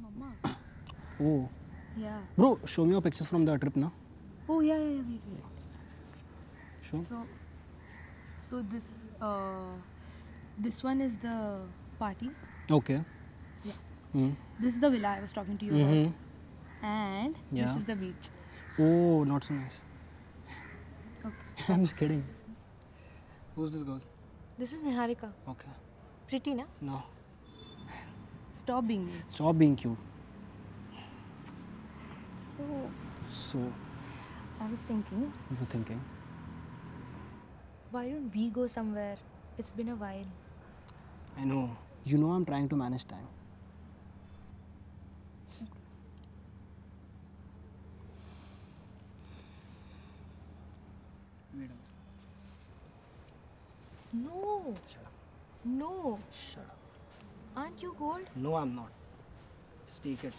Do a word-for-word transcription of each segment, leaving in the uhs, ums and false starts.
Mama. Oh. Yeah. Bro, show me your pictures from the trip now. Oh yeah, yeah, yeah. Wait, wait. Show. So, so this, uh, this one is the party. Okay. Yeah. Mm. This is the villa I was talking to you Mm-hmm. about. And Yeah. this is the beach. Oh, not so nice. Okay. I'm just kidding. Who's this girl? This is Niharika. Okay. Pretty, na? No. Stop being mean. Stop being cute. So, So, I was thinking, what you thinking? Why don't we go somewhere? It's been a while. I know. You know I'm trying to manage time. Wait a minute. No. Shut up. No. Shut up. Aren't you cold? No, I'm not. Just take it.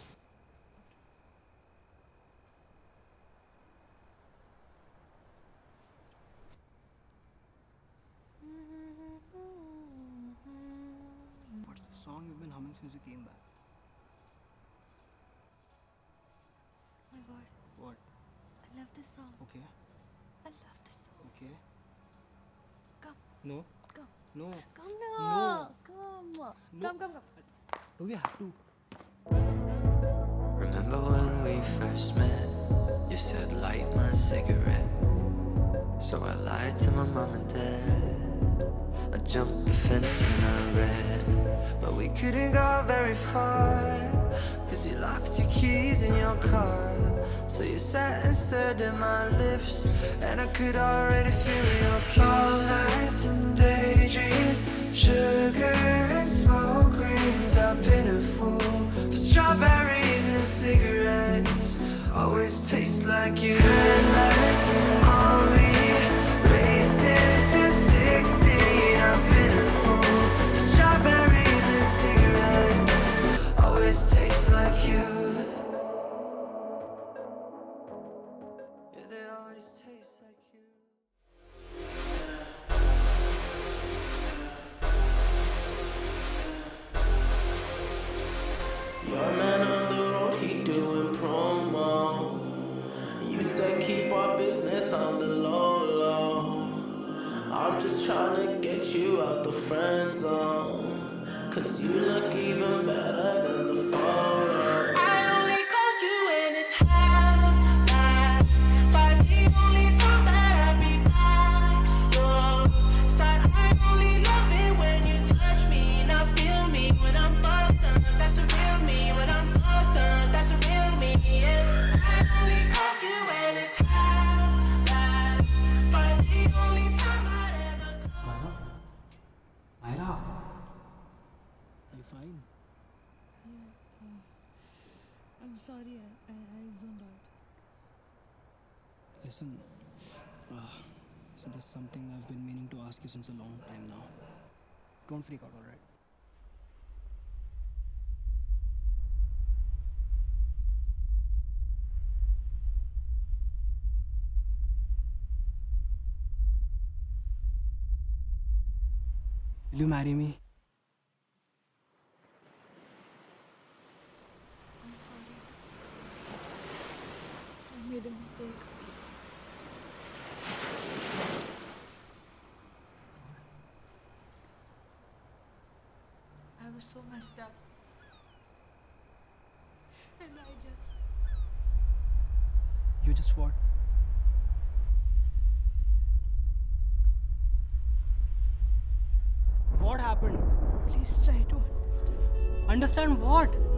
What's the song you've been humming since you came back? Oh my god. What? I love this song. Okay. I love this song. Okay. Come. No. Come. No. Come now. No. Come. No. Come, come, come. Do we have to? Remember when we first met? You said light my cigarette. So I lied to my mom and dad. I jumped the fence and I ran, but we couldn't go very far, cause you locked your keys in your car. So you sat and stared at my lips, and I could already feel your kiss. All nights and daydreams, sugar and smoke rings. I've been a fool for strawberries and cigarettes. Always taste like you. Headlights on me, racing through sixteen. I've been a fool for strawberries and cigarettes. Always taste like you. Yeah, they always taste like you. Your man on the road, he doing promo. You said keep our business on the low, low. I'm just trying to get you out the friend zone, cause you look even better than the photo. I only called you when it's half-past, but the only time that I be by your side. I only love it when you touch me and I feel me when I'm fucked up. That's a real me when I'm fucked up. That's a real me, yeah. I only call you when it's half-past, but the only time I ever call. Myra? Myra? Are you fine? I'm sorry, I, I, I zoned out. Listen, uh, so there's something I've been meaning to ask you since a long time now. Don't freak out, alright? Will you marry me? I'm sorry. I made a mistake. I was so messed up. And I just... You just what? What happened? Please try to understand. Understand what?